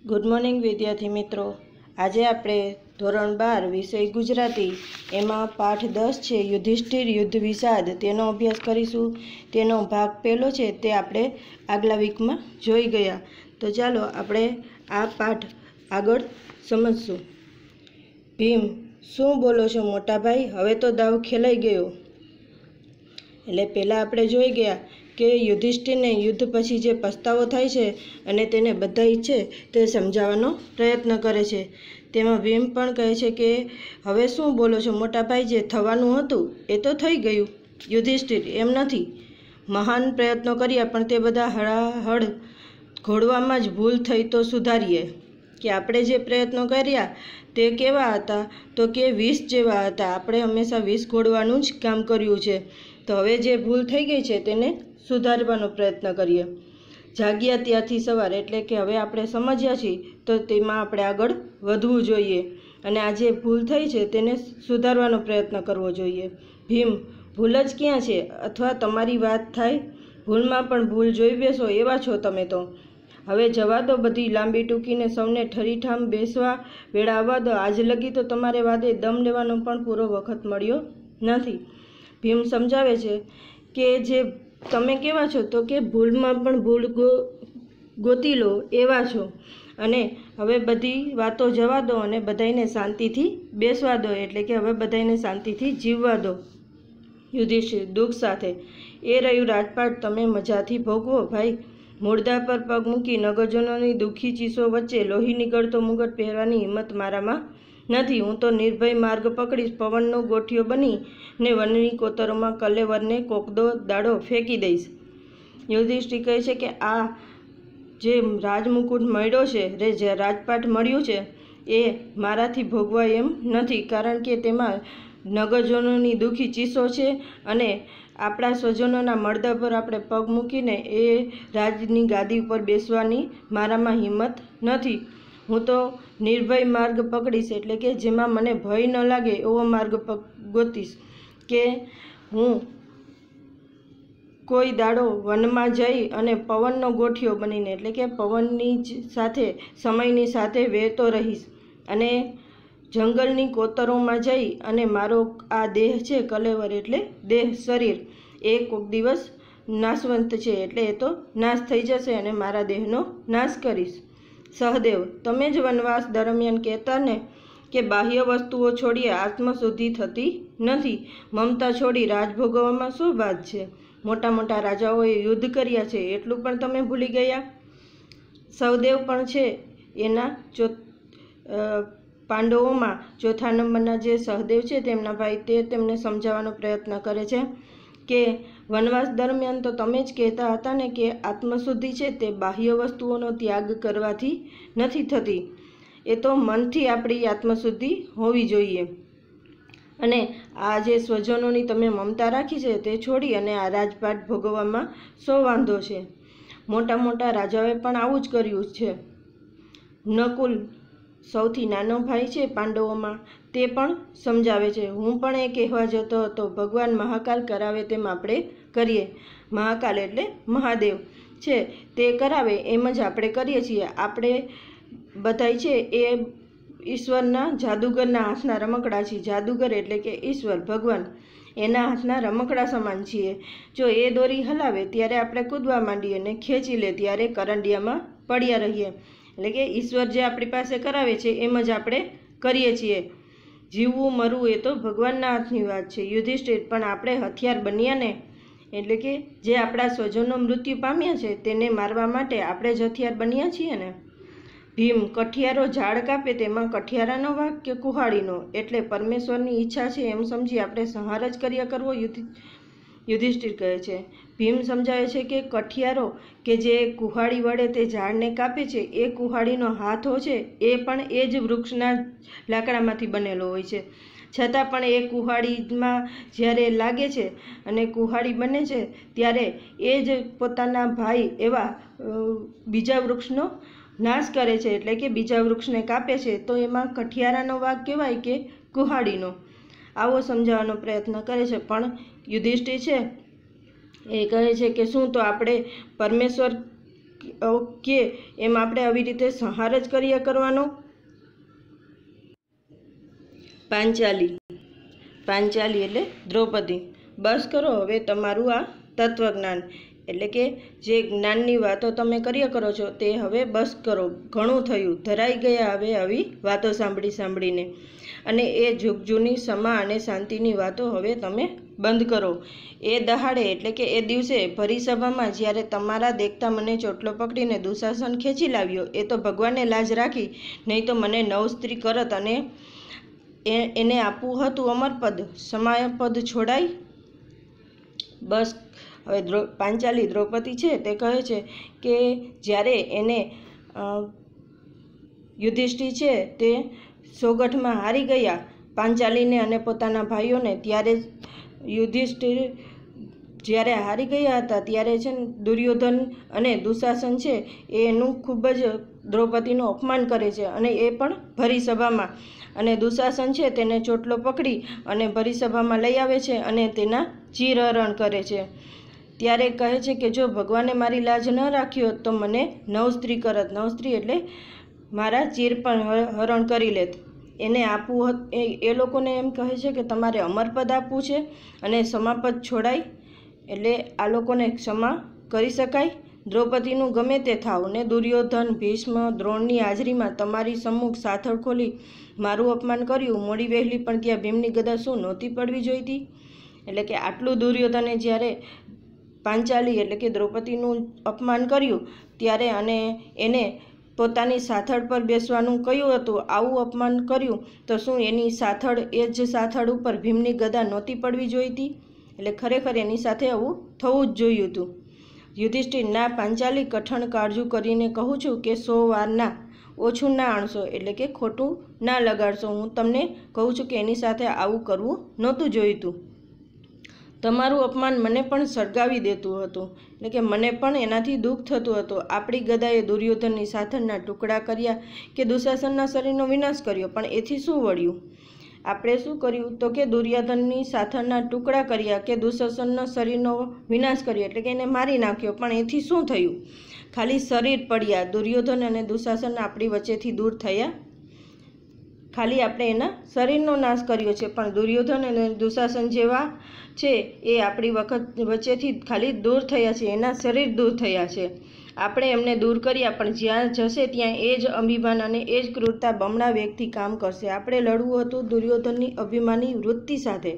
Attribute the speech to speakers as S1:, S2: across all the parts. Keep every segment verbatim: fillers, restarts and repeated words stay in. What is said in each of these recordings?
S1: Good morning विद्यार्थी मित्रों। आज आपणे धोरण बार विषय गुजराती एमां पाठ दस है युधिष्ठिर युद्ध विषाद तेनो अभ्यास करीशुं। तेनो भाग पहलो है ते आपणे आगला वीक में जोई गया। तो चलो आपणे आ पाठ आगळ समझशुं। भीम, शुं बोलो छो मोटा भाई? हवे तो दाव खेलाई गयो। एटले पहला आपणे जोई गया कि युधिष्ठिर ने युद्ध पछी जे पछतावो थाय छे अने तेने बधाई छे ते समजाववानो प्रयत्न करे छे। तेमां भीम पण कहे छे कि हवे शुं बोलो छो मोटा भाई? जे थवानुं हतुं ए तो थई गयुं। युधिष्ठिर, एम नथी। महान प्रयत्नो कर्या पण ते बधा हळाहळ घोड़वामां ज भूल थई तो सुधारीए। कि आपणे जे प्रयत्नो कर्या ते केवा हता? तो के वीस जेवा हता। आपणे हमेशा वीस घोड़वानुं ज काम कर्युं छे। तो हवे जे भूल थई गई छे तेने सुधारवानो प्रयत्न करीए। जाग्या त्यारथी सवार एटले के हवे आपणे समज्या छीए तो तेमां आपणे आगळ वधवुं जोईए अने आ जे भूल थई छे तेने सुधारवानो प्रयत्न करवो जोईए। भीम, भूल ज क्यां छे? अथवा तमारी वात थाय? भूलमां पण भूल जोई बेसो एवा छो तमे तो। हवे जवा दो बधी लांबी टूकीने सौने ठरीठाम बेसवा वेळा आववा दो। आज लगी तो तमारे वादे दम लेवानो पण पूरो वखत मळ्यो नथी। भीम समजावे छे के जे तमे केवा छो तो के भूलमां पण भूल गो गोती लो एवा छो अने हवे बधी वातो जवा दो अने बधाईने शांतिथी बेसवा दो। एटले के हवे बधाईने शांतिथी जीववा दो। युधिष्ठिर दुख साथे, ए रह्यु राजपाट, तमे मजाथी भोगवो भाई। मूर्धा पर पग मूकी नगरजनोनी दुखी चीसो वच्चे लोही निकळतो मुगट पहेरवानी हिम्मत मारामां नथी। हूँ तो निर्भय मार्ग पकड़ीश, पवननो गोठियो बनी ने वननी कोतरोमां कलेवरने कोकदो दाड़ो फेंकी दईश। युधिष्ठिर कहे छे के आ जे राजमुकुट मळ्यो छे रे जे राजपाट मळ्युं छे ए माराथी भोगवाय एम नथी, कारण के तेमां नगरजनोनी दुखी चीसो छे अने आपણા સ્વજનોના મરદા પર આપણે પગ મૂકીને એ રાજની ગાદી ઉપર બેસવાની મારામાં હિંમત નથી। હું તો નિર્ભય માર્ગ પકડીશ એટલે કે જેમાં મને ભય ન લાગે એવો માર્ગ ગોતીશ કે હું કોઈ દાડો વનમાં જઈ અને પવનનો ગોઠિયો બનીને એટલે કે પવનની સાથે સમયની સાથે વહેતો રહીશ અને જંગલની કોતરોમાં જઈ અને મારો આ દેહ છે કલેવર એટલે દેહ શરીર એ કોઈક દિવસ નાશવંત છે એટલે એ તો નાશ થઈ જશે અને મારા દેહનો નાશ કરીશ। સહદેવ, તમે જ વનવાસ દરમિયાન કહેતા ને કે બાહ્ય વસ્તુઓ છોડીએ આત્મશુદ્ધિ થતી નથી। મમતા છોડી રાજ ભોગવવામાં શું વાત છે? મોટા મોટા રાજાઓએ યુદ્ધ કર્યા છે એટલું પણ તમે ભૂલી ગયા? સહદેવ પણ છે એના ચો પાંડવોમાં ચોથા નંબરના જે સહદેવ છે તેમના ભાઈ તે તેમને સમજાવવાનો પ્રયત્ન કરે છે કે વનવાસ દરમિયાન તો તમે જ કહેતા હતા ને કે આત્મશુદ્ધિ છે તે બાહ્ય વસ્તુઓનો ત્યાગ કરવાથી નથી થતી। એ તો મનથી આપણી આત્મશુદ્ધિ હોવી જોઈએ અને આ જે સ્વજનોની તમે મમતા રાખી છે તે છોડી અને આ રાજપાટ ભોગવવામાં શો વાંધો છે? મોટા મોટા રાજાઓએ પણ આવું જ કર્યું છે। નકુલ સૌથી નાનો ભાઈ છે પાંડવોમાં તે પણ સમજાવે છે, હું પણ એ કહેવા જતો હતો ભગવાન મહાકાલ કરાવે તેમ આપણે કરીએ। મહાકાલ એટલે મહાદેવ છે તે કરાવે એમ જ આપણે કરીએ છીએ। આપણે બધાય છે એ ઈશ્વરના જાદુગરના હાથના રમકડા છીએ। જાદુગર એટલે કે ઈશ્વર ભગવાન એના હાથના રમકડા સમાન છીએ। જો એ દોરી હલાવે ત્યારે આપણે કૂદવા માંડીએ અને ખેંચી લે ત્યારે કરંડિયામાં પડ્યા રહીએ। એટલે કે ઈશ્વર જે આપણી પાસે કરાવે છે એમ જ આપણે કરીએ છીએ। જીવવું મરવું એ તો ભગવાનના હાથની વાત છે। યુધિષ્ઠિર, પણ આપણે હથિયાર બન્યા ને? એટલે કે જે આપણા સ્વજનો મૃત્યુ પામ્યા છે તેને મારવા માટે આપણે જ હથિયાર બન્યા છીએ ને? ભીમ, કઠિયારો ઝાડ કાપે તેમાં કઠિયારાનો વાંક કે કુહાડીનો? એટલે પરમેશ્વરની ઈચ્છા છે એમ સમજી આપણે સંહાર જ કર્યા કરવો? યુધિષ્ઠિર કહે છે। ભીમ સમજાવે છે કે કઠિયારો કે જે કુહાડી વડે તે ઝાડને કાપે છે એ કુહાડીનો હાથો છે એ પણ એ જ વૃક્ષના લાકડામાંથી બનેલો હોય છે, છતાં પણ એ કુહાડીમાં જ્યારે લાગે છે અને કુહાડી બને છે ત્યારે એ જ પોતાના ભાઈ એવા બીજા વૃક્ષનો નાશ કરે છે એટલે કે બીજા વૃક્ષને કાપે છે તો એમાં કઠિયારાનો વાંક કહેવાય કે કુહાડીનો? આવો સમજાવવાનો પ્રયત્ન કરે છે પણ યુધિષ્ઠિર છે એ કહે છે કે શું તો આપણે પરમેશ્વર કે એમ આપણે આવી રીતે સંહાર જ કર્યા કરવાનો. પાંચાલી પાંચાલી એટલે દ્રૌપદી. બસ કરો હવે તમારું આ તત્વજ્ઞાન એટલે કે જે જ્ઞાનની વાતો તમે કર્યા કરો છો તે હવે બસ કરો, ઘણું થયું, ધરાઈ ગયા હવે આવી વાતો સાંભળી સાંભળીને. અને એ જુગ જૂની સમા અને શાંતિની વાતો હવે તમે બંધ કરો. એ દહાડે એટલે કે એ દિવસે ભરી સભામાં જ્યારે તમારા દેખતા મને ચોટલો પકડીને દુશાસન ખેંચી લાવ્યો, એ તો ભગવાનને લાજ રાખી, નહીં તો મને નવ સ્ત્રી કરત અને એને આપવું હતું અમરપદ, સમાયપદ છોડાય. બસ હવે દ્રૌ પાંચાલી દ્રૌપદી છે તે કહે છે કે જ્યારે એને યુધિષ્ઠિર છે તે સોગઠમાં હારી ગયા પાંચાલીને અને પોતાના ભાઈઓને, ત્યારે યુધિષ્ઠિર જ્યારે હારી ગયા હતા ત્યારે છે ને દુર્યોધન અને દુશાસન છે એ એનું ખૂબ જ દ્રૌપદીનું અપમાન કરે છે અને એ પણ ભરી સભામાં. અને દુશાસન છે તેને ચોટલો પકડી અને ભરી સભામાં લઈ આવે છે અને તેના ચીરહરણ કરે છે. ત્યારે કહે છે કે જો ભગવાને મારી લાજ ન રાખ્યો તો મને નવ સ્ત્રી કરત. નવ સ્ત્રી એટલે મારા ચીર પણ હરણ કરી લેત. એને આપવું એ લોકોને એમ કહે છે કે તમારે અમરપદ આપવું છે અને સમાપદ છોડાય, એટલે આ લોકોને ક્ષમા કરી શકાય. દ્રૌપદીનું ગમે તે થાવ ને દુર્યોધન ભીષ્મ દ્રોણની હાજરીમાં તમારી સમ્મુખ સાથળ ખોલી મારું અપમાન કર્યું, મોડી વહેલી પણ ત્યાં ભીમની ગદા શું નહોતી પડવી જોઈતી. એટલે કે આટલું દુર્યોધને જ્યારે પાંચાલી એટલે કે દ્રૌપદીનું અપમાન કર્યું ત્યારે અને એને પોતાની સાથળ પર બેસવાનું કહ્યું હતું, આવું અપમાન કર્યું તો શું એની સાથળ એ જ સાથળ ઉપર ભીમની ગદા નહોતી પડવી જોઈતી. એટલે ખરેખર એની સાથે આવું થવું જ જોયું હતું. યુધિષ્ઠિર ના પાંચાલી કઠણ કાળજું કરીને કહું છું કે સો વાર ના, ઓછું ના આણશો એટલે કે ખોટું ના લગાડશો. હું તમને કહું છું કે એની સાથે આવું કરવું નહોતું જોઈતું. તમારું અપમાન મને પણ સળગાવી દેતું હતું, એટલે કે મને પણ એનાથી દુઃખ થતું હતું. આપણી ગદાએ દુર્યોધનની સાથળના ટુકડા કર્યા કે દુશાસનના શરીરનો વિનાશ કર્યો, પણ એથી શું વળ્યું? આપણે શું કર્યું તો કે દુર્યોધનની સાથળના ટુકડા કર્યા કે દુશાસનના શરીરનો વિનાશ કર્યો, એટલે કે એને મારી નાખ્યો, પણ એથી શું થયું? ખાલી શરીર પડ્યા. દુર્યોધન અને દુશાસન આપણી વચ્ચેથી દૂર થયા, ખાલી આપણે એના શરીરનો નાશ કર્યો છે, પણ દુર્યોધન અને દુશાસન જેવા છે એ આપણી વખત વચ્ચેથી ખાલી દૂર થયા છે, એના શરીર દૂર થયા છે. આપણે એમને દૂર કર્યા, પણ જ્યાં જશે ત્યાં એ જ અભિમાન અને એ જ ક્રૂરતા બમણા વેગથી કામ કરશે. આપણે લડવું હતું દુર્યોધનની અભિમાની વૃત્તિ સાથે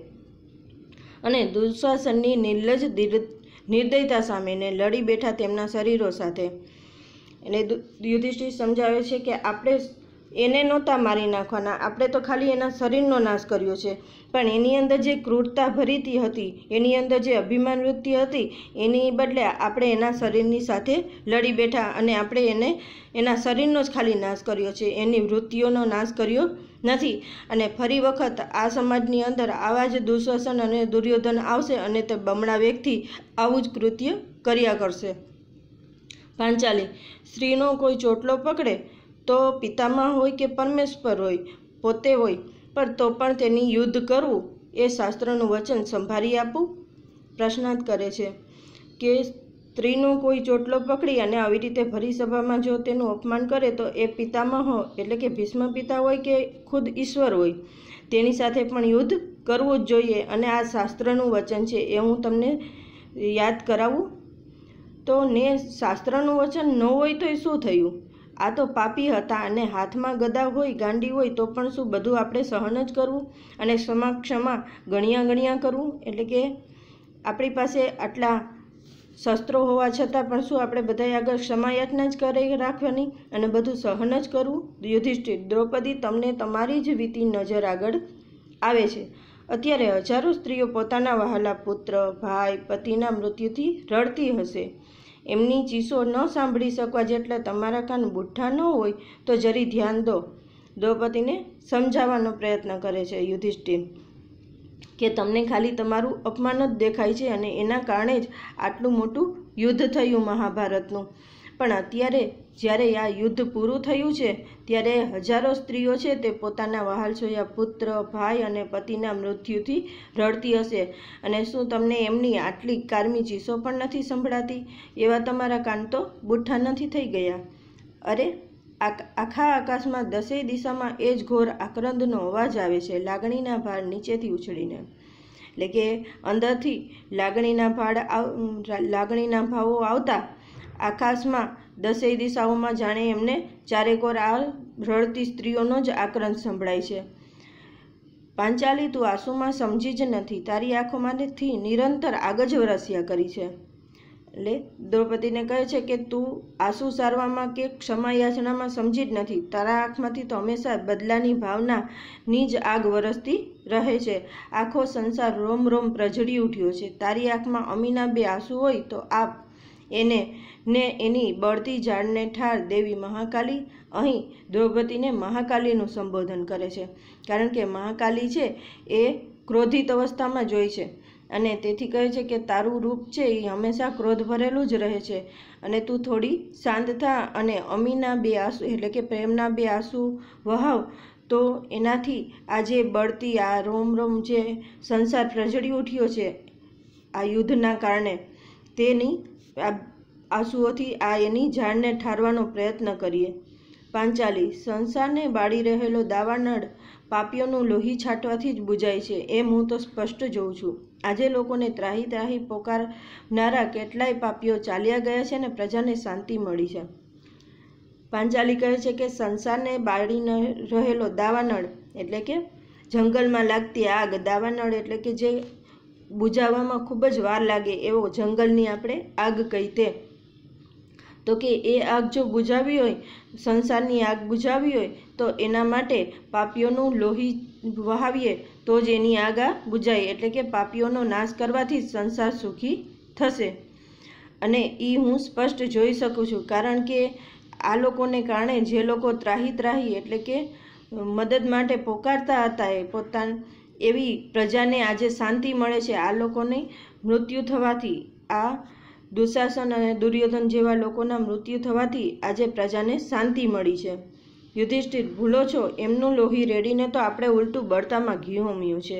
S1: અને દુશાસનની નિર્લજ નિર્દયતા સામે, ને લડી બેઠા તેમના શરીરો સાથે. એટલે યુધિષ્ઠિર સમજાવે છે કે આપણે એને નહોતા મારી નાખવાના, આપણે તો ખાલી એના શરીરનો નાશ કર્યો છે, પણ એની અંદર જે ક્રૂરતા ભરીતી હતી, એની અંદર જે અભિમાન વૃત્તિ હતી, એની બદલે આપણે એના શરીરની સાથે લડી બેઠા અને આપણે એને એના શરીરનો જ ખાલી નાશ કર્યો છે, એની વૃત્તિઓનો નાશ કર્યો નથી. અને ફરી વખત આ સમાજની અંદર આવા જ દુશાસન અને દુર્યોધન આવશે અને તે બમણા વેગથી આવું જ કૃત્ય કર્યા કરશે. પાંચાલી સ્ત્રીનો કોઈ ચોટલો પકડે તો પિતામહ હોય કે પરમેશ્વર હોય, પોતે હોય, પણ તો પણ તેની યુદ્ધ કરવું એ શાસ્ત્રનું વચન સંભાળી આપવું. પ્રશ્નાર્થ કરે છે કે સ્ત્રીનો કોઈ ચોટલો પકડી અને આવી રીતે ભરી સભામાં જો તેનું અપમાન કરે તો એ પિતામહ એટલે કે ભીષ્મ પિતા હોય કે ખુદ ઈશ્વર હોય, તેની સાથે પણ યુદ્ધ કરવું જ જોઈએ. અને આ શાસ્ત્રનું વચન છે એ હું તમને યાદ કરાવું તો ને શાસ્ત્રનું વચન ન હોય તો એ શું થયું? આ તો પાપી હતા અને હાથમાં ગદા હોય, ગાંડી હોય તો પણ શું બધું આપણે સહન જ કરવું અને ક્ષમા ક્ષમા ગણ્યા ગણ્યા કરવું? એટલે કે આપણી પાસે આટલા શસ્ત્રો હોવા છતાં પણ શું આપણે બધા આગળ ક્ષમાયાચના જ કરી રાખવાની અને બધું સહન જ કરવું? યુધિષ્ઠિર દ્રૌપદી તમને તમારી જ વીતી નજર આગળ આવે છે. અત્યારે હજારો સ્ત્રીઓ પોતાના વહાલા પુત્ર, ભાઈ, પતિના મૃત્યુથી રડતી હશે. એમની ચીસો ન સાંભળી શકવા જેટલા તમારા કાન બુઠ્ઠા ન હોય તો જરી ધ્યાન દો. દ્રૌપદીને સમજાવવાનો પ્રયત્ન કરે છે યુધિષ્ઠિર કે તમને ખાલી તમારું અપમાન જ દેખાય છે અને એના કારણે જ આટલું મોટું યુદ્ધ થયું મહાભારતનું. પણ અત્યારે જ્યારે આ યુદ્ધ પૂરું થયું છે ત્યારે હજારો સ્ત્રીઓ છે તે પોતાના વહાલછોયા પુત્ર, ભાઈ અને પતિના મૃત્યુથી રડતી હશે. અને શું તમને એમની આટલી કારમી ચીસો પણ નથી સંભળાતી? એવા તમારા કાન તો બુઠ્ઠા નથી થઈ ગયા? અરે, આખા આકાશમાં દસેય દિશામાં એ જ ઘોર આક્રંદનો અવાજ આવે છે, લાગણીના ભાર નીચેથી ઉછળીને. એટલે કે અંદરથી લાગણીના ભાડ લાગણીના ભાવો આવતા આકાશમાં દસેય દિશાઓમાં જાણે એમને ચારેકોર આ રડતી સ્ત્રીઓનો જ આક્રંદ સંભળાય છે. પાંચાલી, તું આંસુમાં સમજી જ નથી. તારી આંખોમાંથી નિરંતર આગ જ વરસ્યા કરી છે. એટલે દ્રૌપદીને કહે છે કે તું આંસુ સારવામાં કે ક્ષમા યાચનામાં સમજી જ નથી. તારા આંખમાંથી તો હંમેશા બદલાની ભાવનાની જ આગ વરસતી રહે છે. આખો સંસાર રોમ રોમ પ્રજળી ઉઠ્યો છે. તારી આંખમાં અમીના બે આંસુ હોય તો આપ એને ને એની બળતી ઝાડને ઠાર દેવી મહાકાલી. અહીં દ્રૌપદીને મહાકાલીનું સંબોધન કરે છે, કારણ કે મહાકાલી છે એ ક્રોધિત અવસ્થામાં જ હોય છે અને તેથી કહે છે કે તારું રૂપ છે એ હંમેશા ક્રોધ ભરેલું જ રહે છે અને તું થોડી શાંત થા અને અમીના બે આંસુ એટલે કે પ્રેમના બે આંસુ વહાવ તો એનાથી આજે બળતી આ રોમ રોમ જે સંસાર પ્રજળી ઉઠ્યો છે આ યુદ્ધના કારણે, તેની આ આંસુઓથી આ એની ઝાડને ઠારવાનો પ્રયત્ન કરીએ. પાંચાલી, સંસારને બાળી રહેલો દાવાનળ પાપીઓનું લોહી છાંટવાથી જ બુજાય છે, એમ હું તો સ્પષ્ટ જોઉં છું. આજે લોકોને ત્રાહી ત્રાહી પોકારનારા કેટલાય પાપીઓ ચાલ્યા ગયા છે ને પ્રજાને શાંતિ મળી છે. પાંચાલી કહે છે કે સંસારને બાળી રહેલો દાવાનળ એટલે કે જંગલમાં લાગતી આગ. દાવાનળ એટલે કે જે બુજાવવામાં ખૂબ જ વાર લાગે એવો જંગલની આપણે આગ કહી તે. તો કે એ આગ જો બુજાવી હોય, સંસારની આગ બુજાવી હોય તો એના માટે પાપીઓનું લોહી વહાવીએ તો જ એની આગ આ બુજાય. એટલે કે પાપીઓનો નાશ કરવાથી જ સંસાર સુખી થશે. અને એ હું સ્પષ્ટ જોઈ શકું છું, કારણ કે આ લોકોને કારણે જે લોકો ત્રાહી ત્રાહી એટલે કે મદદ માટે પોકારતા હતા એ પોતાના એવી પ્રજાને આજે શાંતિ મળે છે. આ લોકોને મૃત્યુ થવાથી, આ દુશાસન અને દુર્યોધન જેવા લોકોના મૃત્યુ થવાથી આજે પ્રજાને શાંતિ મળી છે. યુધિષ્ઠિર, ભૂલો છો, એમનું લોહી રેડીને તો આપણે ઉલટું બળતામાં ઘી હોમ્યું છે.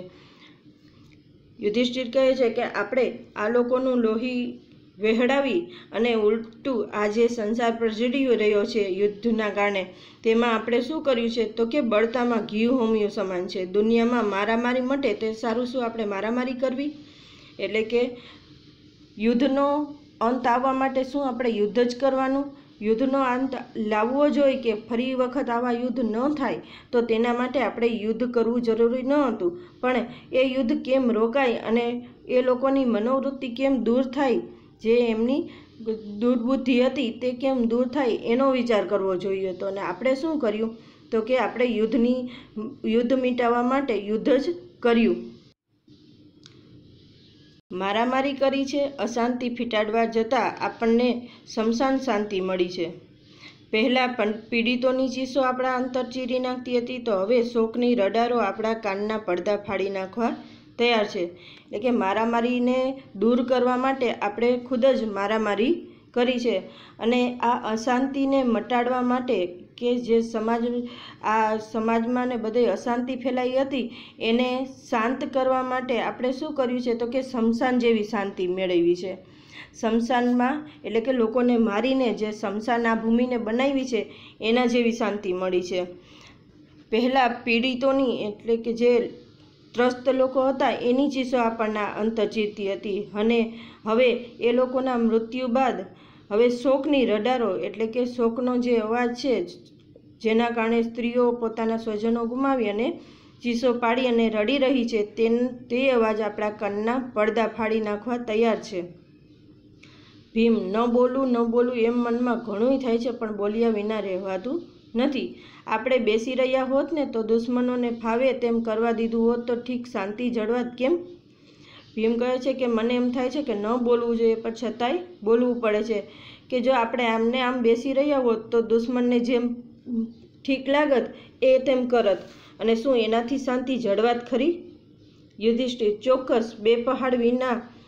S1: યુધિષ્ઠિર કહે છે કે આપણે આ લોકોનું લોહી વહેડાવી અને ઉલટું આ જે સંસાર પ્રજળી રહ્યો છે યુદ્ધના કારણે, તેમાં આપણે શું કર્યું છે તો કે બળતામાં ઘી હોમ્યું સમાન છે. દુનિયામાં મારામારી મટે તે સારું, શું આપણે મારામારી કરવી? એટલે કે યુદ્ધનો અંત આવવા માટે શું આપણે યુદ્ધ જ કરવાનું? યુદ્ધનો અંત લાવવો જોઈએ કે ફરી વખત આવા યુદ્ધ ન થાય, તો તેના માટે આપણે યુદ્ધ કરવું જરૂરી ન હતું. પણ એ યુદ્ધ કેમ રોકાય અને એ લોકોની મનોવૃત્તિ કેમ દૂર થાય, જે એમની દુર્બુદ્ધિ હતી તે કેમ દૂર થાય એનો વિચાર કરવો જોઈએ હતો. અને આપણે શું કર્યું તો કે આપણે યુદ્ધની યુદ્ધ મિટાવવા માટે યુદ્ધ જ કર્યું. મારામારી કરી છે, અશાંતિ ફીટાડવા જતાં આપણને શમશાન શાંતિ મળી છે. પહેલાં પણ પીડિતોની ચીસો આપણા અંતર ચીરી નાખતી હતી, તો હવે શોકની રડારો આપણા કાનના પડદા ફાડી નાખવા તૈયાર છે. એટલે કે મારામારીને દૂર કરવા માટે આપણે ખુદ જ મારામારી કરી છે. અને આ અશાંતિને મટાડવા માટે કે જે સમાજ આ સમાજમાં ને બધે અશાંતિ ફેલાઈ હતી એને શાંત કરવા માટે આપણે શું કર્યું છે તો કે શમશાન જેવી શાંતિ મેળવી છે. શમશાનમાં એટલે કે લોકોને મારીને જે શમશાન આ ભૂમિને બનાવી છે એના જેવી શાંતિ મળી છે. પહેલાં પીડિતોની એટલે કે જે ત્રસ્ત લોકો હતા એની ચીસો આપણને અંતર ચીરતી હતી, અને હવે એ લોકોના મૃત્યુ બાદ હવે શોકની રડારો એટલે કે શોકનો જે અવાજ છે જેના કારણે સ્ત્રીઓ પોતાના સ્વજનો ગુમાવી અને ચીસો પાડી અને રડી રહી છે, તે તે અવાજ આપણા કાનના પડદા ફાડી નાખવા તૈયાર છે. ભીમ, ન બોલું ન બોલું એમ મનમાં ઘણું થાય છે, પણ બોલ્યા વિના રહેવાતું નથી. આપણે બેસી રહ્યા હોત ને તો દુશ્મનોને ફાવે તેમ કરવા દીધું હોત તો ઠીક શાંતિ જળવાત કેમ? ભીમ કહે છે કે મને એમ થાય છે કે ન બોલવું જોઈએ, પણ છતાંય બોલવું પડે છે કે જો આપણે આમને આમ બેસી રહ્યા હોત તો દુશ્મનને જેમ ઠીક લાગત એ તેમ કરત, અને શું એનાથી શાંતિ જળવાત ખરી? યુધિષ્ઠિર, ચોક્કસ. બે પહાડ વિના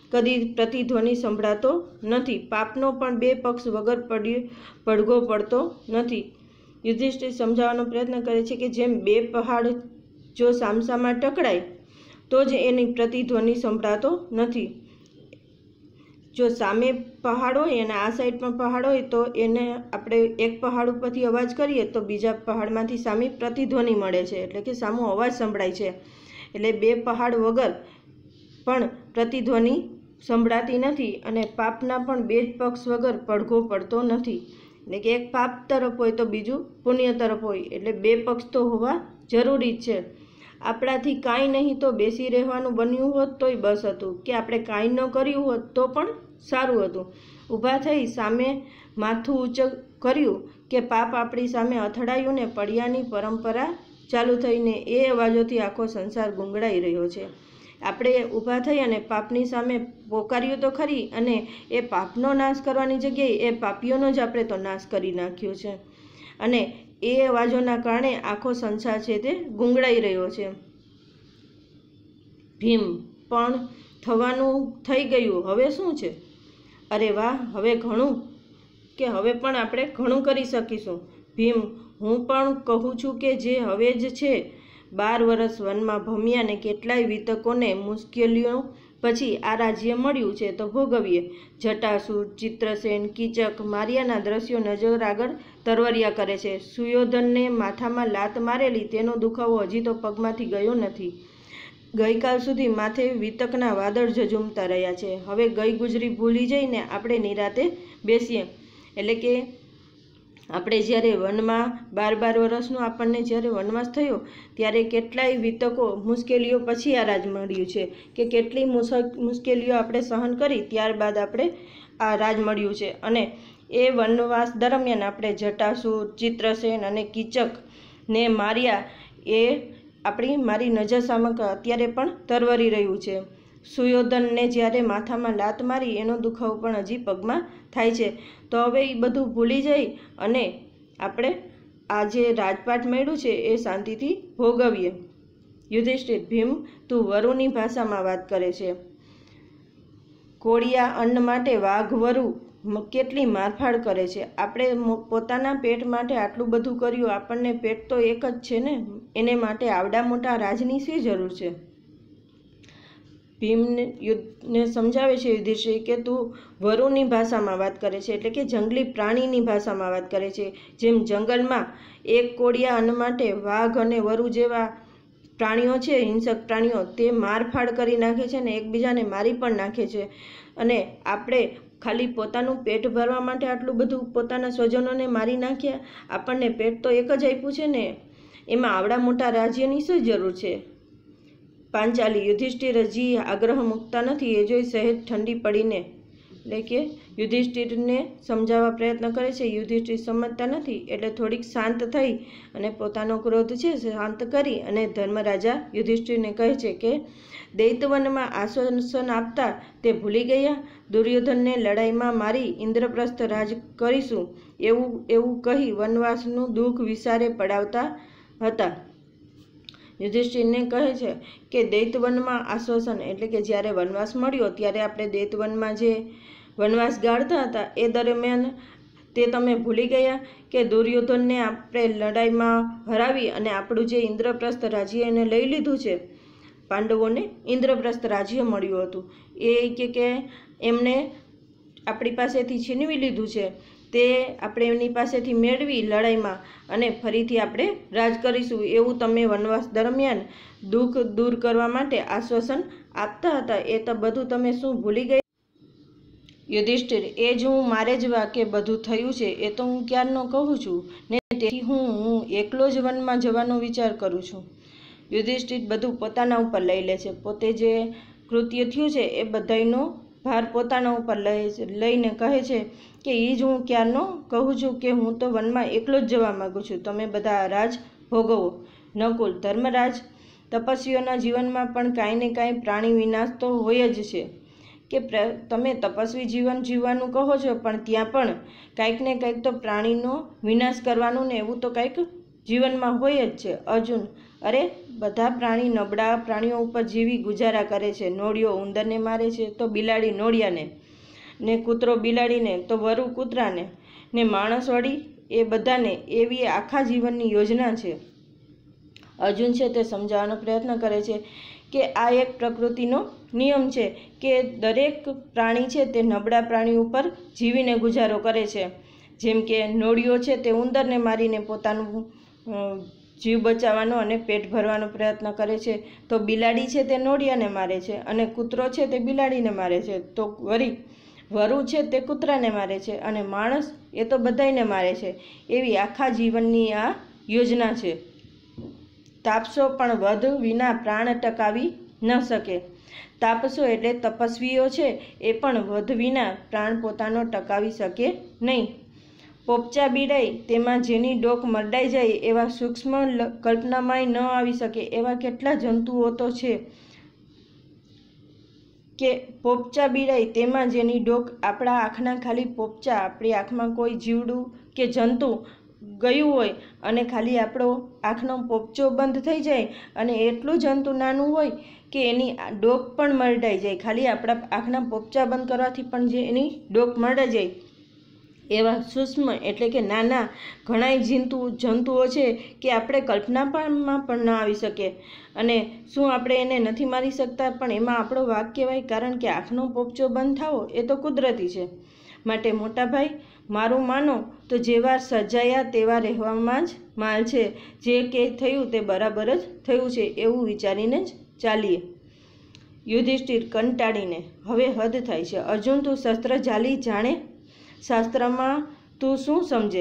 S1: કદી પ્રતિધ્વનિ સંભળાતો નથી. પાપનો પણ બે પક્ષ વગર પડી પડઘો પડતો નથી. યુધિષ્ઠિર સમજાવવાનો પ્રયત્ન કરે છે કે જેમ બે પહાડ જો સામસામા ટકરાય તો જ એની પ્રતિધ્વનિ સંભળાતો નથી. જો સામે પહાડ હોય અને આ સાઈડ પણ પહાડ હોય તો એને આપણે એક પહાડ ઉપરથી અવાજ કરીએ તો બીજા પહાડમાંથી સામે પ્રતિધ્વનિ મળે છે, એટલે કે સામો અવાજ સંભળાય છે. એટલે બે પહાડ વગર પણ પ્રતિધ્વનિ સંભળાતી નથી અને પાપના પણ બે જ પક્ષ વગર પડઘો પડતો નથી. એટલે કે એક પાપ તરફ હોય તો બીજું પુણ્ય તરફ હોય, એટલે બે પક્ષ તો હોવા જરૂરી જ છે. આપણાથી કાંઈ નહીં તો બેસી રહેવાનું બન્યું હોત તોય બસ હતું, કે આપણે કાંઈ ન કર્યું હોત તો પણ સારું હતું. ઊભા થઈ સામે માથું ઊંચું કર્યું કે પાપ આપણી સામે અથડાયું ને પડ્યાની પરંપરા ચાલુ થઈને એ અવાજોથી આખો સંસાર ગુંગળાઈ રહ્યો છે. આપણે ઊભા થઈ અને પાપની સામે પોકાર્યું તો ખરી, અને એ પાપનો નાશ કરવાની જગ્યાએ એ પાપીઓનો જ આપણે તો નાશ કરી નાખ્યો છે, અને એ અવાજોના કારણે આખો સંસાર છે તે ગુંગળાઈ રહ્યો છે. ભીમ, પણ થવાનું થઈ ગયું, હવે શું છે? અરે વાહ, હવે ઘણું, કે હવે પણ આપણે ઘણું કરી શકીશું. ભીમ, હું પણ કહું છું કે જે હવે જ છે. બાર વર્ષ વનમાં ભમ્યા ને કેટલાય વિતકોને મુશ્કેલીઓ પછી આ રાજ્ય મળ્યું છે તો ભોગવીએ. જટાસુર, ચિત્રસેન, કીચક માર્યાના દ્રશ્યો નજર આગળ તરવરિયા કરે છે. સુયોધનને માથામાં લાત મારેલી તેનો દુખાવો હજી તો પગમાંથી ગયો નથી. ગઈકાલ સુધી માથે વિતકના વાદળ ઝઝૂમતા રહ્યા છે. હવે ગઈ ગુજરી ભૂલી જઈને આપણે નિરાતે બેસીએ. એટલે કે આપણે જ્યારે વનમાં બાર બાર વર્ષનો આપણને જ્યારે વનવાસ થયો ત્યારે કેટલાય વિતકો મુશ્કેલીઓ પછી આ રાજ મળ્યું છે, કે કેટલી મુશ્કેલીઓ આપણે સહન કરી ત્યારબાદ આપણે આ રાજ મળ્યું છે. અને એ વનવાસ દરમિયાન આપણે જટાસુર, ચિત્રસેન અને કીચકને માર્યા, એ આપણી મારી નજર સામે અત્યારે પણ તરવરી રહ્યું છે. સુયોધનને જ્યારે માથામાં લાત મારી એનો દુખાવો પણ હજી પગમાં થાય છે. તો હવે એ બધું ભૂલી જઈ અને આપણે આ જે રાજપાટ મળ્યું છે એ શાંતિથી ભોગવીએ. યુધિષ્ઠિર, ભીમ, તું વરુની ભાષામાં વાત કરે છે. કોળિયા અન્ન માટે વાઘ વરુ કેટલી મારફાડ કરે છે. આપણે પોતાના પેટ માટે આટલું બધું કર્યું, આપણને પેટ તો એક જ છે ને, એને માટે આવડા મોટા રાજની શી જરૂર છે? ભીમને યુદ્ધને સમજાવે છે યુધિષ્ઠિર કે તું વરુની ભાષામાં વાત કરે છે, એટલે કે જંગલી પ્રાણીની ભાષામાં વાત કરે છે. જેમ જંગલમાં એક કોળિયા અન્ન માટે વાઘ અને વરુ જેવા પ્રાણીઓ છે, હિંસક પ્રાણીઓ, તે મારફાડ કરી નાખે છે ને એકબીજાને મારી પણ નાખે છે. અને આપણે ખાલી પોતાનું પેટ ભરવા માટે આટલું બધું પોતાના સ્વજનોને મારી નાખ્યા? આપણને પેટ તો એક જ આપ્યું છે ને, એમાં આવડા મોટા રાજ્યની શું જરૂર છે? પાંચાલી, યુધિષ્ઠિર હજી આગ્રહ મૂકતા નથી એ જોઈ સહેજ ઠંડી પડીને, એટલે કે યુધિષ્ઠિરને સમજાવવા પ્રયત્ન કરે છે. યુધિષ્ઠિર સમજતા નથી એટલે થોડીક શાંત થઈ અને પોતાનો ક્રોધ છે શાંત કરી અને ધર્મરાજા યુધિષ્ઠિરને કહે છે કે દૈત્યવનમાં આશ્વાસન આપતા તે ભૂલી ગયા. દુર્યોધનને લડાઈમાં મારી ઇન્દ્રપ્રસ્થ રાજ કરીશું એવું એવું કહી વનવાસનું દુઃખ વિસારે પડાવતા હતા. યુધિષ્ઠિરને કહે છે કે દૈત્યવનમાં આશ્વાસન એટલે કે જ્યારે વનવાસ મળ્યો ત્યારે આપણે દૈત્યવનમાં જે વનવાસ ગાળતા હતા એ દરમિયાન તે તમે ભૂલી ગયા કે દુર્યોધનને આપણે લડાઈમાં હરાવી અને આપણું જે ઇન્દ્રપ્રસ્થ રાજ્ય એને લઈ લીધું છે. પાંડવોને ઇન્દ્રપ્રસ્થ રાજ્ય મળ્યું હતું, એ કે કે એમને આપણી પાસેથી છીનવી લીધું છે, તે આપણે એમની પાસેથી મેળવી લડાઈમાં અને ફરીથી આપણે રાજ કરીશું એવું તમે વનવાસ દરમિયાન દુઃખ દૂર કરવા માટે આશ્વાસન આપતા હતા. એ તો બધું તમે શું ભૂલી ગયા? યુધિષ્ઠિર, એ જ હું મારે જ વાકે બધું થયું છે એ તો હું ક્યારનો કહું છું ને, તેથી હું હું એકલો જ વનમાં જવાનો વિચાર કરું છું. યુધિષ્ઠિર બધું પોતાના ઉપર લઈ લે છે. પોતે જે કૃત્ય થયું છે એ બધાનો ભાર પોતાના ઉપર લઈને કહે છે કે એ જ હું ક્યારનો કહું છું કે હું તો વનમાં એકલો જ જવા માગું છું, તમે બધા રાજ ભોગવો. નકુલ, ધર્મરાજ, તપસ્વીઓના જીવનમાં પણ કાંઈ ને કાંઈ પ્રાણી વિનાશ તો હોય જ છે, કે તમે તપસ્વી જીવન જીવવાનું કહો છો પણ ત્યાં પણ કાંઈક ને કાંઈક તો પ્રાણીનો વિનાશ કરવાનું ને એવું તો કાંઈક જીવનમાં હોય જ છે. અર્જુન: અરે બધા પ્રાણી નબળા પ્રાણીઓ ઉપર જીવી ગુજારા કરે છે. નોળિયો ઉંદરને મારે છે તો બિલાડી નોળિયાને, ને કૂતરો બિલાડીને તો વરુ કૂતરાને, ને માણસ વળી એ બધાને. એવી આખા જીવનની યોજના છે. અર્જુન છે તે સમજાવવાનો પ્રયત્ન કરે છે કે આ એક પ્રકૃતિનો નિયમ છે કે દરેક પ્રાણી છે તે નબળા પ્રાણી ઉપર જીવીને ગુજારો કરે છે. જેમ કે નોળિયો છે તે ઉંદરને મારીને પોતાનું જીવ બચાવવાનો અને પેટ ભરવાનો પ્રયત્ન કરે છે, તો બિલાડી છે તે નોળિયાને મારે છે, અને કૂતરો છે તે બિલાડીને મારે છે, તો વળી વરુ છે તે કૂતરાને મારે છે, અને માણસ એ તો બધાયને મારે છે. એવી આખા જીવનની આ યોજના છે. તાપસો પણ વધ વિના પ્રાણ ટકાવી ન શકે. તાપસો એટલે તપસ્વીઓ છે એ પણ વધ વિના પ્રાણ પોતાનો ટકાવી શકે નહીં. પોપચા બીડાય તેમાં જેની ડોક મરડાઈ જાય એવા સૂક્ષ્મ કલ્પનામાંય ન આવી શકે એવા કેટલા જંતુઓ તો છે કે પોપચા બીડાય તેમાં જેની ડોક. આપણા આંખના ખાલી પોપચા, આપણી આંખમાં કોઈ જીવડું કે જંતુ ગયું હોય અને ખાલી આપણો આંખનો પોપચો બંધ થઈ જાય અને એટલું જંતુ નાનું હોય કે એની ડોક પણ મરડાઈ જાય. ખાલી આપણા આંખના પોપચા બંધ કરવાથી પણ જે એની ડોક મરડાઈ જાય એવા સૂક્ષ્મ એટલે કે નાના ઘણાય જંતુ જંતુઓ છે કે આપણે કલ્પનામાં પણ ન આવી શકે. અને શું આપણે એને નથી મારી શકતા? પણ એમાં આપણો વાંક કહેવાય, કારણ કે આંખનો પોપચો બંધ થવો એ તો કુદરતી છે. માટે મોટા ભાઈ, મારું માનો તો જેવા સર્જાયા તેવા રહેવામાં જ માલ છે. જે કે થયું તે બરાબર જ થયું છે એવું વિચારીને જ ચાલીએ. યુધિષ્ઠિર કંટાળીને: હવે હદ થાય છે અર્જુન, તું શસ્ત્ર ઝાલી જાણે, શાસ્ત્રમાં તું શું સમજે?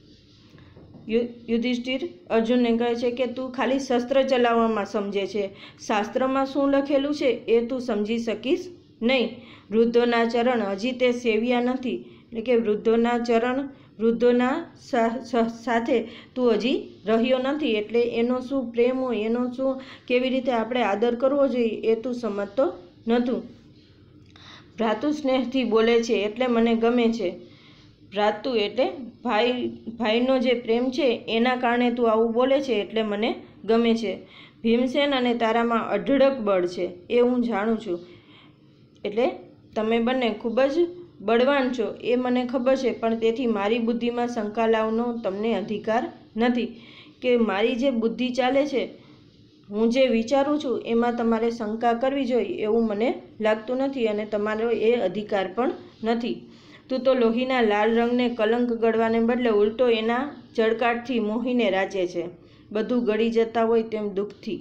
S1: યુધિષ્ઠિર અર્જુનને કહે છે કે તું ખાલી શસ્ત્ર ચલાવવામાં સમજે છે, શાસ્ત્રમાં શું લખેલું છે એ તું સમજી શકીશ નહીં. વૃદ્ધોના ચરણ હજી તે સેવ્યા નથી, એટલે કે વૃદ્ધોના ચરણ વૃદ્ધોના સાથે તું હજી રહ્યો નથી, એટલે એનો શું પ્રેમ હોય, એનો શું કેવી રીતે આપણે આદર કરવો જોઈએ એ તું સમજતો નહોતું. ભ્રાતુ સ્નેહથી બોલે છે એટલે મને ગમે છે. ભ્રાતુ એટલે ભાઈ ભાઈનો જે પ્રેમ છે એના કારણે તું આવું બોલે છે એટલે મને ગમે છે. ભીમસેન અને તારામાં અઢળક બળ છે એ હું જાણું છું, એટલે તમે બંને ખૂબ જ બળવાન છો એ મને ખબર છે, પણ તેથી મારી બુદ્ધિમાં શંકા લાવવાનો તમને અધિકાર નથી. કે મારી જે બુદ્ધિ ચાલે છે, હું જે વિચારું છું એમાં તમારે શંકા કરવી જોઈએ એવું મને લાગતું નથી, અને તમારો એ અધિકાર પણ નથી. તું તો લોહીના લાલ રંગને કલંક ગળવાને બદલે ઉલટો એના ચળકાટથી મોહીને રાચે છે, બધું ગળી જતા હોય તેમ દુઃખથી.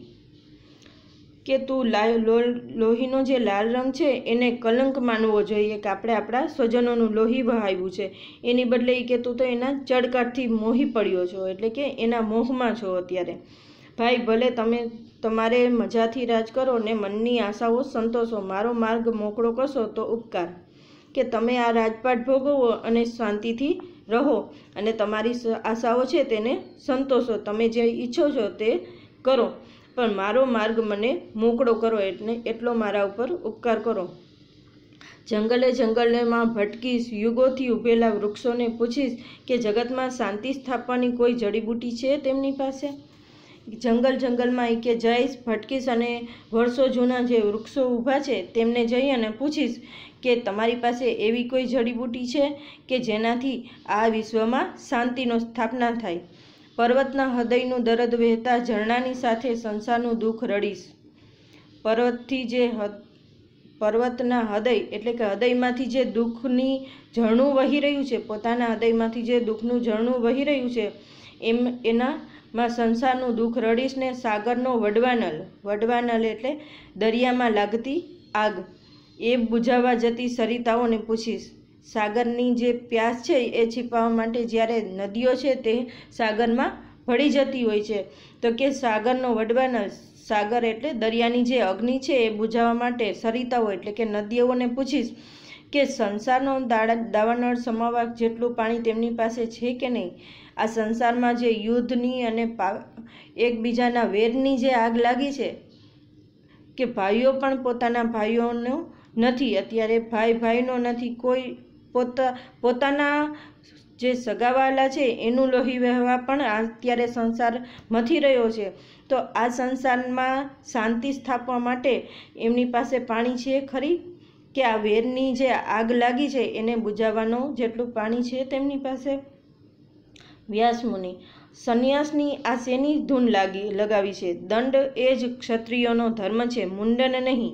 S1: કે તું લોહીનો જે લાલ રંગ છે એને કલંક માનવો જોઈએ કે આપણે આપણા સ્વજનોનું લોહી વહાવ્યું છે, એની બદલે કે તું તો એના ચળકાટથી મોહી પડ્યો છો, એટલે કે એના મોહમાં છો અત્યારે. ભાઈ, ભલે તમે તમારે મજાથી રાજ કરો ને મનની આશાઓ સંતોષો, મારો માર્ગ મોકળો કરશો તો ઉપકાર. કે તમે આ રાજપાટ ભોગવો અને શાંતિથી રહો અને તમારી આશાઓ છે તેને સંતોષો, તમે જે ઈચ્છો છો તે કરો, પણ મારો માર્ગ મને મોકળો કરો, એટલે એટલો મારા ઉપર ઉપકાર કરો. જંગલે જંગલમાં ભટકીશ, યુગોથી ઊભેલા વૃક્ષોને પૂછીશ કે જગતમાં શાંતિ સ્થાપવાની કોઈ જડીબુટી છે તેમની પાસે. જંગલ જંગલમાં કે જઈશ, ભટકીશ અને વર્ષો જૂના જે વૃક્ષો ઊભા છે તેમને જઈ અને પૂછીશ કે તમારી પાસે એવી કોઈ જડીબુટી છે કે જેનાથી આ વિશ્વમાં શાંતિનો સ્થાપના થાય. પર્વતના હૃદયનું દર્દ વહેતા ઝરણાની સાથે સંસારનું દુઃખ રડીશ. પર્વતથી જે પર્વતના હૃદય એટલે કે હૃદયમાંથી જે દુઃખની ઝરણું વહી રહ્યું છે, પોતાના હૃદયમાંથી જે દુઃખનું ઝરણું વહી રહ્યું છે એમ એનામાં સંસારનું દુઃખ રડીશ. ને સાગરનો વડવાનલ, વડવાનલ એટલે દરિયામાં લાગતી આગ, એ બુઝાવવા જતી સરિતાઓને પૂછીશ. સાગરની જે પ્યાસ છે એ છીપાવવા માટે જ્યારે નદીઓ છે તે સાગરમાં ભળી જતી હોય છે, તો કે સાગરનો વડવાનલ, સાગર એટલે દરિયાની જે અગ્નિ છે એ બુઝાવવા માટે સરિતાઓ એટલે કે નદીઓને પૂછીશ કે સંસારનો દાવાનળ સમાવવા જેટલું પાણી તેમની પાસે છે કે નહીં. આ સંસારમાં જે યુદ્ધની અને એકબીજાના વેરની જે આગ લાગી છે, કે ભાઈઓ પણ પોતાના ભાઈઓનો નથી, અત્યારે ભાઈ ભાઈનો નથી, કોઈ પોતા પોતાના જે સગાવાલા છે એનું લોહી વહેવા પણ અત્યારે સંસાર મથી રહ્યો છે, તો આ સંસારમાં શાંતિ સ્થાપવા માટે એમની પાસે પાણી છે ખરી? કે આ વેરની જે આગ લાગી છે એને બુઝાવવાનું જેટલું પાણી છે તેમની પાસે? વ્યાસ મુનિ: સંન્યાસની આ શેની ધૂન લાગી લગાવી છે? દંડ એ જ ક્ષત્રિયોનો ધર્મ છે, મુંડન નહીં.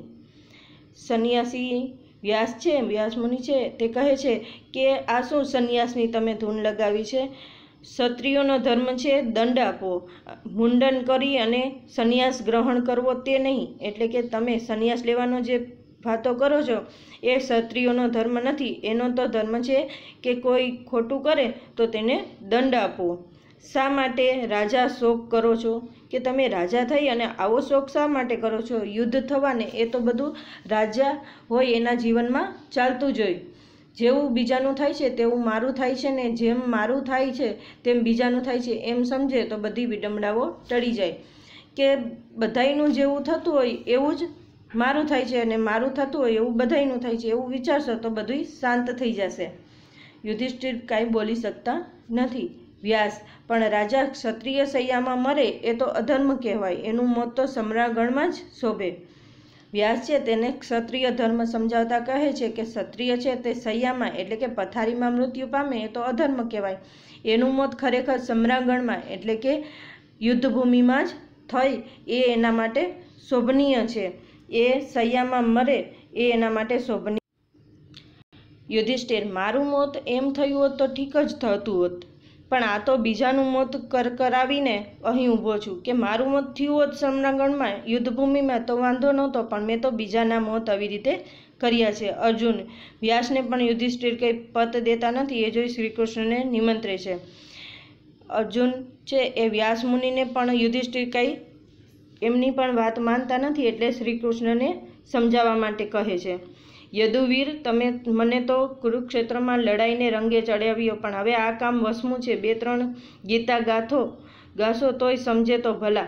S1: સંન્યાસી વ્યાસ છે વ્યાસ મુનિ છે તે કહે છે કે આ શું સંન્યાસની તમે ધૂન લગાવી છે? ક્ષત્રિયોનો ધર્મ છે દંડ આપવો, મુંડન કરી અને સંન્યાસ ગ્રહણ કરવો તે નહીં. એટલે કે તમે સંન્યાસ લેવાનો જે વાતો કરો છો એ ક્ષત્રિયોનો ધર્મ નથી. એનો તો ધર્મ છે કે કોઈ ખોટું કરે તો તેને દંડ આપવો. શા માટે રાજા શોક કરો છો? કે તમે રાજા થઈ અને આવો શોક શા માટે કરો છો? યુદ્ધ થવાને એ તો બધું રાજા હોય એના જીવનમાં ચાલતું જ હોય. જેવું બીજાનું થાય છે તેવું મારું થાય છે, ને જેમ મારું થાય છે તેમ બીજાનું થાય છે એમ સમજે તો બધી વિડંબણાઓ ટળી જાય. કે બધાયનું જેવું થતું હોય એવું જ મારું થાય છે અને મારું થતું હોય એવું બધાયનું થાય છે એવું વિચારશો તો બધું શાંત થઈ જશે. યુધિષ્ઠિર કાંઈ બોલી શકતા નથી. વ્યાસ: પણ રાજા ક્ષત્રિય સૈયામાં મરે એ તો અધર્મ કહેવાય, એનું મોત તો સમ્રાગણમાં જ શોભે. વ્યાસ છે તેને ક્ષત્રિય ધર્મ સમજાવતા કહે છે કે ક્ષત્રિય છે તે સૈયામાં એટલે કે પથારીમાં મૃત્યુ પામે એ તો અધર્મ કહેવાય, એનું મોત ખરેખર સમ્રાગણમાં એટલે કે યુદ્ધભૂમિમાં જ થઈ એ એના માટે શોભનીય છે. એ સૈયામાં મરે એ એના માટે શોભનીય. યુધિષ્ઠિર: મારું મોત એમ થયું હોત તો ઠીક જ થતું હોત, પણ આ તો બીજાનું મોત કર કરાવીને અહીં ઊભો છું. કે મારું મોત થયું હોત સમ્રાગણમાં યુદ્ધભૂમિમાં તો વાંધો નહોતો, પણ મેં તો બીજાના મોત આવી રીતે કર્યા છે. અર્જુન વ્યાસને પણ યુધિષ્ઠિર કંઈ પત દેતા નથી એ જોઈ શ્રી કૃષ્ણને નિમંત્રે છે. અર્જુન છે એ વ્યાસ મુનિને પણ યુધિષ્ઠિર કંઈ એમની પણ વાત માનતા નથી એટલે શ્રી કૃષ્ણને સમજાવવા માટે કહે છે. યદુવીર, તમે મને તો કુરુક્ષેત્રમાં લડાઈને રંગે ચડાવ્યો, પણ હવે આ કામ વસમું છે. બે ત્રણ ગીતા ગાથો ગાશો તોય સમજે તો ભલા.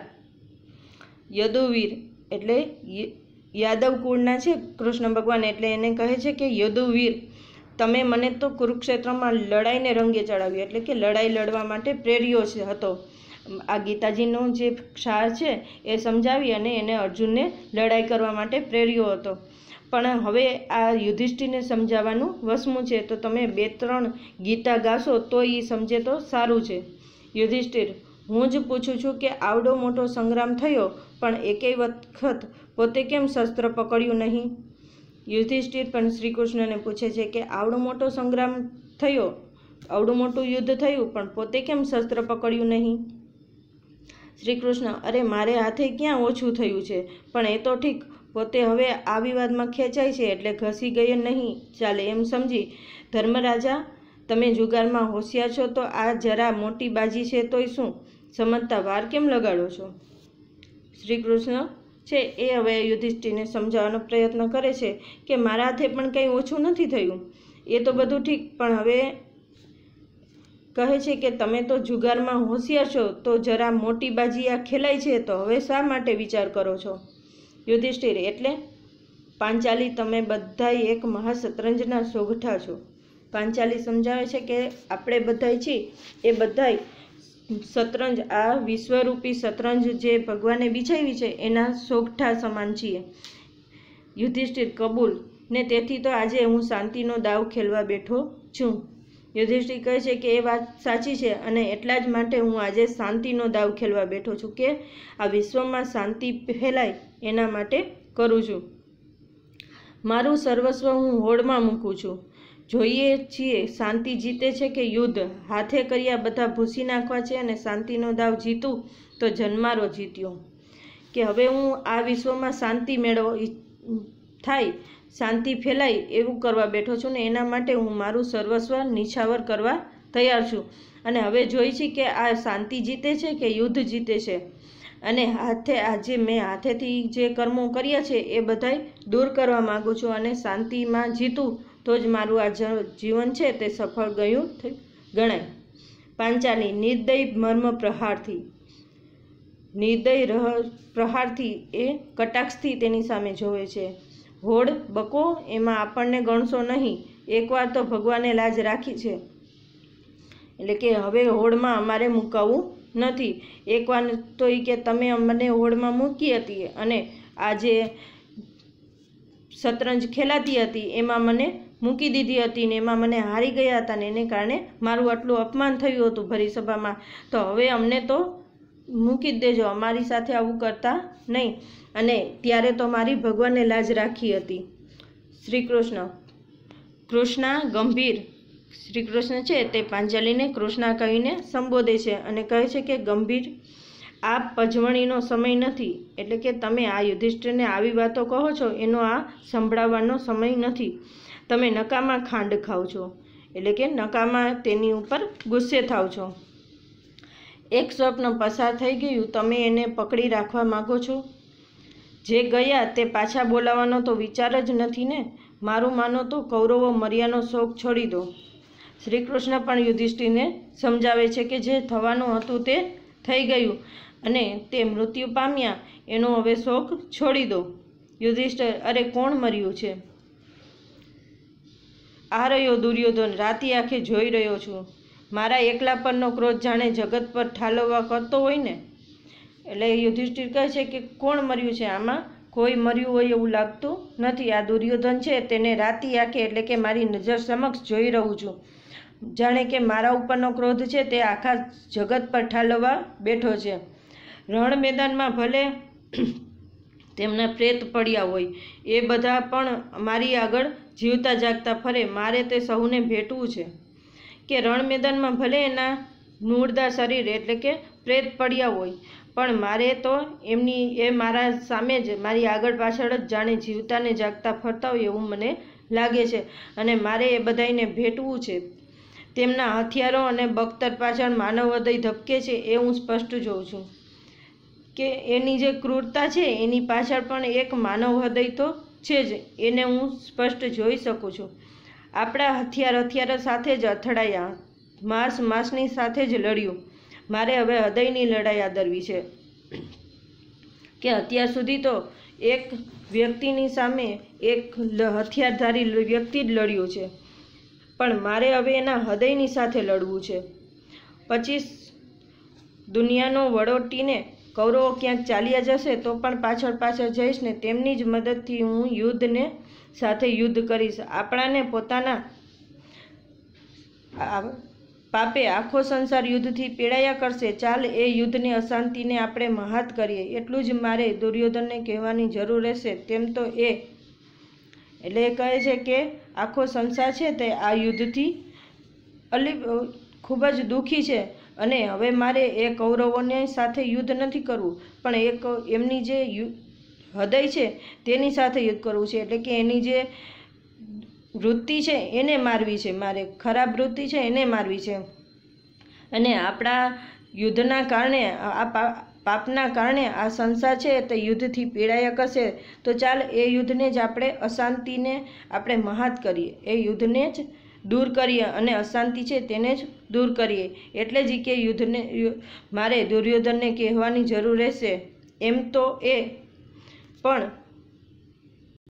S1: યદુવીર એટલે યાદવ કુળના છે કૃષ્ણ ભગવાન, એટલે એને કહે છે કે યદુવીર, તમે મને તો કુરુક્ષેત્રમાં લડાઈને રંગે ચડાવ્યો એટલે કે લડાઈ લડવા માટે પ્રેર્યો છે હતો. આ ગીતાજીનો જે સાર છે એ સમજાવી અને એને અર્જુનને લડાઈ કરવા માટે પ્રેર્યો હતો. પણ હવે આ યુધિષ્ઠિરને સમજાવવાનું વસમું છે, તો તમે બે ત્રણ ગીતા ગાશો તો એ સમજે તો સારું છે. યુધિષ્ઠિર: હું જ પૂછું છું કે આવડો મોટો સંગ્રામ થયો પણ એકેય વખત પોતે કેમ શસ્ત્ર પકડ્યું નહીં? યુધિષ્ઠિર પણ શ્રી કૃષ્ણને પૂછે છે કે આવડો મોટો સંગ્રામ થયો, આવડું મોટું યુદ્ધ થયું પણ પોતે કેમ શસ્ત્ર પકડ્યું નહીં? શ્રી કૃષ્ણ: અરે મારે હાથે ક્યાં ઓછું થયું છે, પણ એ તો ઠીક, પોતે હવે આ વિવાદમાં ખેંચાય છે એટલે ઘસી ગયે નહીં ચાલે એમ સમજી. ધર્મરાજા, તમે જુગારમાં હોશિયાર છો તો આ જરા મોટી બાજી છે તોય શું, સમજતા વાર કેમ લગાડો છો? શ્રી કૃષ્ણ છે એ હવે યુધિષ્ઠિરને સમજાવવાનો પ્રયત્ન કરે છે કે મારા હાથે પણ કંઈ ઓછું નથી થયું. એ તો બધું ઠીક, પણ હવે કહે છે કે તમે તો જુગારમાં હોશિયાર છો તો જરા મોટી બાજી આ ખેલાય છે તો હવે શા માટે વિચાર કરો છો? યુધિષ્ઠિર: એટલે પાંચાલી, તમે બધાય એક મહાશતરંજના સોગઠા છો. પાંચાલી સમજાવે છે કે આપણે બધાય છીએ એ બધાય શતરંજ, આ વિશ્વરૂપી શતરંજ જે ભગવાને બિછાવી છે એના સોગઠા સમાન છીએ. યુધિષ્ઠિર: કબૂલ, ને તેથી તો આજે હું શાંતિનો દાવ ખેલવા બેઠો છું. યુધિષ્ઠિર કહે છે કે એ વાત સાચી છે અને એટલા જ માટે હું આજે શાંતિનો દાવ ખેલવા બેઠો છું કે આ વિશ્વમાં શાંતિ ફેલાય એના માટે કરું છું. મારું સર્વસ્વ હું હોડમાં મૂકું છું. જોઈએ છીએ શાંતિ જીતે છે કે યુદ્ધ. હાથે કર્યા બધા ભૂસી નાખવા છે અને શાંતિનો દાવ જીતું તો જન્મારો જીત્યો. કે હવે હું આ વિશ્વમાં શાંતિ મેળવો થાય, શાંતિ ફેલાય એવું કરવા બેઠો છું ને એના માટે હું મારું સર્વસ્વ નિછાવર કરવા તૈયાર છું. અને હવે જોઈ છે કે આ શાંતિ જીતે છે કે યુદ્ધ જીતે છે. અને હાથે આજે મેં હાથેથી જે કર્મો કર્યા છે એ બધાય દૂર કરવા માગું છું અને શાંતિમાં જીતું તો જ મારું આ જીવન છે તે સફળ ગયું ગણાય. પાંચાલી: નિર્દય મર્મ પ્રહારથી. નિર્દય રહ પ્રહારથી એ કટાક્ષથી તેની સામે જોવે છે. હોડ બકો એમાં આપણને ગણશો નહીં, એકવાર તો ભગવાને લાજ રાખી છે. એટલે કે હવે હોડમાં અમારે મુકાવવું નથી. એકવાર તો એ કે તમે અમને હોડમાં મૂકી હતી અને આ જે શતરંજ ખેલાતી હતી એમાં મને મૂકી દીધી હતી ને એમાં મને હારી ગયા હતા ને એને કારણે મારું આટલું અપમાન થયું હતું ભરી સભામાં, તો હવે અમને તો મૂકી જ દેજો, અમારી સાથે આવું કરતા નહીં. અને ત્યારે તો મારી ભગવાનને લાજ રાખી હતી. શ્રી કૃષ્ણ કૃષ્ણા ગંભીર શ્રી કૃષ્ણ છે તે પાંચાલીને કૃષ્ણા કહીને સંબોધે છે અને કહે છે કે ગંભીર આ પજવણીનો સમય નથી, એટલે કે તમે આ યુધિષ્ઠિરને આવી વાતો કહો છો એનો આ સંભળાવવાનો સમય નથી. તમે નકામા ખાંડ ખાઓ છો, એટલે કે નકામા તેની ઉપર ગુસ્સે થાવ છો. એક સ્વપ્ન પસાર થઈ ગયું, તમે એને પકડી રાખવા માગો છો? જે ગયા તે પાછા બોલાવવાનો તો વિચાર જ નથી ને. મારું માનો તો કૌરવો મર્યાનો શોખ છોડી દો. શ્રી કૃષ્ણ પણ યુધિષ્ઠિરને સમજાવે છે કે જે થવાનું હતું તે થઈ ગયું અને તે મૃત્યુ પામ્યા, એનો હવે શોખ છોડી દો. યુધિષ્ઠિર અરે કોણ મર્યું છે? આ રહ્યો દુર્યોધન, રાતી આંખે જોઈ રહ્યો છું. મારા એકલા પરનો ક્રોધ જાણે જગત પર ઠાલવવા કરતો હોય ને. એટલે યુધિષ્ઠિર કહે છે કે કોણ મર્યું છે? આમાં કોઈ મર્યું હોય એવું લાગતું નથી. આ દુર્યોધન છે તેને રાતી આંખે એટલે કે મારી નજર સમક્ષ જોઈ રહું છું. જાણે કે મારા ઉપરનો ક્રોધ છે તે આખા જગત પર ઠાલવવા બેઠો છે. રણ મેદાનમાં ભલે તેમના પ્રેત પડ્યા હોય, એ બધા પણ મારી આગળ જીવતા જાગતા ફરે. મારે તે સહુને ભેટવું છે. કે રણ મેદાનમાં ભલે એના મૂળદાર શરીર એટલે કે પ્રેત પડ્યા હોય, પણ મારે તો એમની એ મારા સામે જ મારી આગળ પાછળ જ જાણે જીવતા ને જાગતા ફરતા હોય એવું મને લાગે છે અને મારે એ બધાને ભેટવું છે. તેમના હથિયારો અને બખ્તર પાછળ માનવ હૃદય ધબકે છે એ હું સ્પષ્ટ જોઉં છું. કે એની જે ક્રૂરતા છે એની પાછળ પણ એક માનવ હૃદય તો છે જ, એને હું સ્પષ્ટ જોઈ શકું છું. આપણા હથિયાર હથિયાર સાથે જ અથડાયા, માંસ માંસની સાથે જ લડ્યું. મારે હવે હૃદયની લડાઈ આદરવી છે. કે અત્યાર સુધી તો એક વ્યક્તિની સામે એક હથિયારધારી વ્યક્તિ જ લડ્યું છે, પણ મારે હવે એના હૃદયની સાથે લડવું છે. પચીસ દુનિયાનો વડોટીને કૌરવો ક્યાંક ચાલ્યા જશે તો પણ પાછળ પાછળ જઈશ ને તેમની જ મદદથી હું યુદ્ધને સાથે યુદ્ધ કરીશ. આપણાને પોતાના પાપે આખો સંસાર યુદ્ધથી પીડાયા કરશે. ચાલ એ યુદ્ધની અશાંતિને આપણે મહાત કરીએ. એટલું જ મારે દુર્યોધનને કહેવાની જરૂર રહેશે. તેમ તો એ એટલે એ કહે છે કે આખો સંસાર છે તે આ યુદ્ધથી અલી ખૂબ જ દુઃખી છે અને હવે મારે એ કૌરવોની સાથે યુદ્ધ નથી કરવું, પણ એક એમની જે હૃદય છે તેની સાથે યુદ્ધ કરવું છે. એટલે કે એની જે વૃત્તિ છે એને મારવી છે, મારે ખરાબ વૃત્તિ છે એને મારવી છે. અને આપણા યુદ્ધના કારણે આ પાપના કારણે આ સંસાર છે તે યુદ્ધથી પીડાયા કરશે. તો ચાલ એ યુદ્ધને જ આપણે અશાંતિને આપણે મહાત કરીએ, એ યુદ્ધને જ દૂર કરીએ અને અશાંતિ છે તેને જ દૂર કરીએ. એટલે જ કે યુદ્ધને મારે દુર્યોધનને કહેવાની જરૂર રહેશે. એમ તો એ પણ